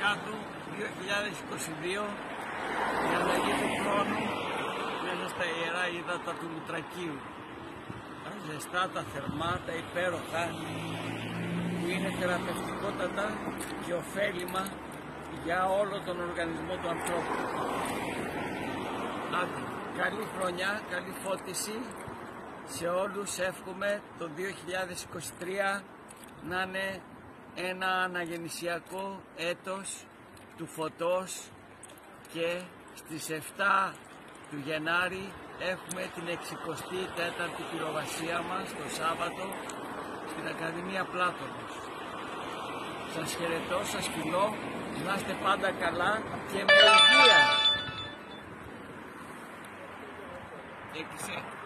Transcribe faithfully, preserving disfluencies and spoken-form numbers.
Θανάτου δύο χιλιάδες είκοσι δύο, η αλλαγή του χρόνου μέσα στα ιερά ύδατα του Λουτρακίου. Τα ζεστά, τα θερμά, τα υπέροχα, που είναι θεραπευτικότατα και ωφέλιμα για όλο τον οργανισμό του ανθρώπου. Άντε, καλή χρονιά, καλή φώτιση σε όλους. Εύχομαι το δύο χιλιάδες είκοσι τρία να είναι ένα αναγεννησιακό έτος του φωτός, και στις εφτά του Γενάρη έχουμε την εξηκοστή τέταρτη πυροβασία μας το Σάββατο στην Ακαδημία Πλάτωνος. Σας χαιρετώ, σας φιλώ, να είστε πάντα καλά και με υγεία. Έκλεισε.